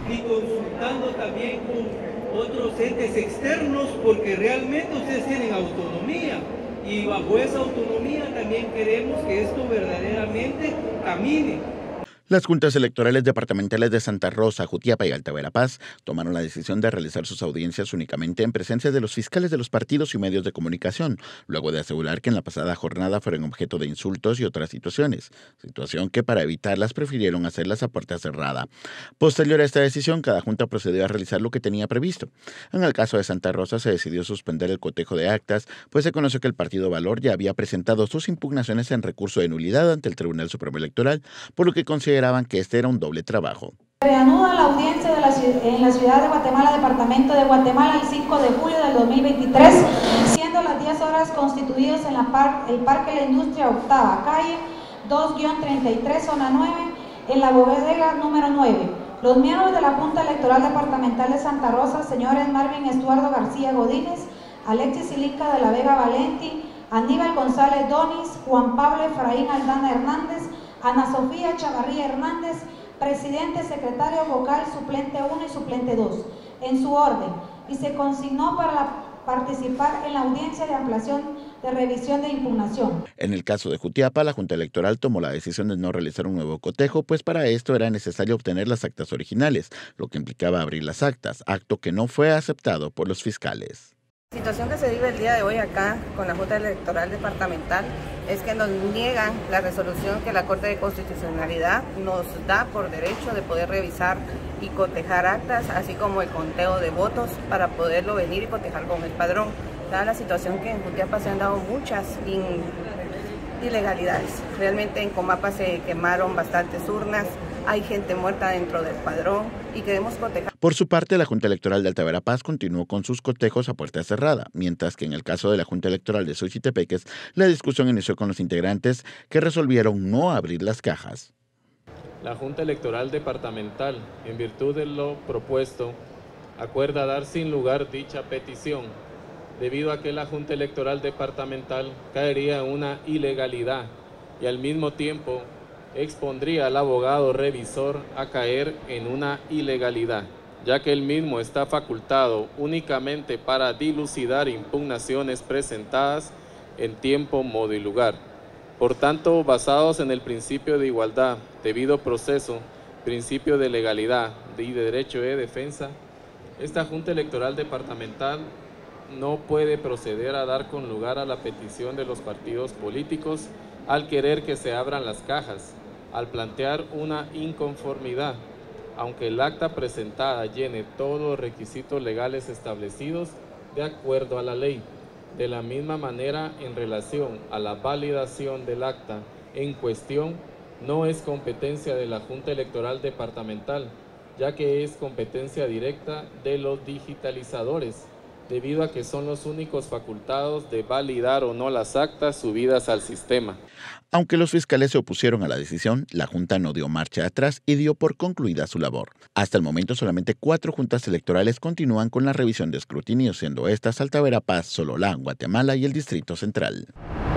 y consultando también con otros entes externos, porque realmente ustedes tienen autonomía y bajo esa autonomía también queremos que esto verdaderamente camine. Las juntas electorales departamentales de Santa Rosa, Jutiapa y Alta Verapaz tomaron la decisión de realizar sus audiencias únicamente en presencia de los fiscales de los partidos y medios de comunicación, luego de asegurar que en la pasada jornada fueron objeto de insultos y otras situación que para evitarlas prefirieron hacerlas a puerta cerrada. Posterior a esta decisión, cada junta procedió a realizar lo que tenía previsto. En el caso de Santa Rosa se decidió suspender el cotejo de actas, pues se conoció que el Partido Valor ya había presentado sus impugnaciones en recurso de nulidad ante el Tribunal Supremo Electoral, por lo que consideraban que este era un doble trabajo. Reanuda la audiencia en la ciudad de Guatemala, departamento de Guatemala, el 5 de julio del 2023, siendo las 10 horas constituidos en el Parque La Industria, octava calle, 2-33, zona 9, en la bodega número 9. Los miembros de la Junta Electoral Departamental de Santa Rosa, señores Marvin Estuardo García Godínez, Alexis Ilica de la Vega Valenti, Aníbal González Donis, Juan Pablo Efraín Aldana Hernández, Ana Sofía Chavarría Hernández, presidente, secretario vocal, suplente 1 y suplente 2, en su orden, y se consignó para participar en la audiencia de ampliación de revisión de impugnación. En el caso de Jutiapa, la Junta Electoral tomó la decisión de no realizar un nuevo cotejo, pues para esto era necesario obtener las actas originales, lo que implicaba abrir las actas, acto que no fue aceptado por los fiscales. La situación que se vive el día de hoy acá con la Junta Electoral Departamental es que nos niegan la resolución que la Corte de Constitucionalidad nos da por derecho de poder revisar y cotejar actas, así como el conteo de votos para poderlo venir y cotejar con el padrón. Dada la situación que en Jutiapa se han dado muchas ilegalidades. Realmente en Comapa se quemaron bastantes urnas, hay gente muerta dentro del padrón y queremos cotejar. Por su parte, la Junta Electoral de Alta Verapaz continuó con sus cotejos a puerta cerrada, mientras que en el caso de la Junta Electoral de Xochitepeques, la discusión inició con los integrantes que resolvieron no abrir las cajas. La Junta Electoral Departamental, en virtud de lo propuesto, acuerda dar sin lugar dicha petición, debido a que la Junta Electoral Departamental caería en una ilegalidad y al mismo tiempo expondría al abogado revisor a caer en una ilegalidad, ya que el mismo está facultado únicamente para dilucidar impugnaciones presentadas en tiempo, modo y lugar. Por tanto, basados en el principio de igualdad, debido proceso, principio de legalidad y de derecho de defensa, esta Junta Electoral Departamental no puede proceder a dar con lugar a la petición de los partidos políticos al querer que se abran las cajas, al plantear una inconformidad, aunque el acta presentada llene todos los requisitos legales establecidos de acuerdo a la ley. De la misma manera, en relación a la validación del acta en cuestión, no es competencia de la Junta Electoral Departamental, ya que es competencia directa de los digitalizadores, debido a que son los únicos facultados de validar o no las actas subidas al sistema. Aunque los fiscales se opusieron a la decisión, la Junta no dio marcha atrás y dio por concluida su labor. Hasta el momento, solamente 4 juntas electorales continúan con la revisión de escrutinio, siendo estas Alta Verapaz, Sololá, Guatemala y el Distrito Central.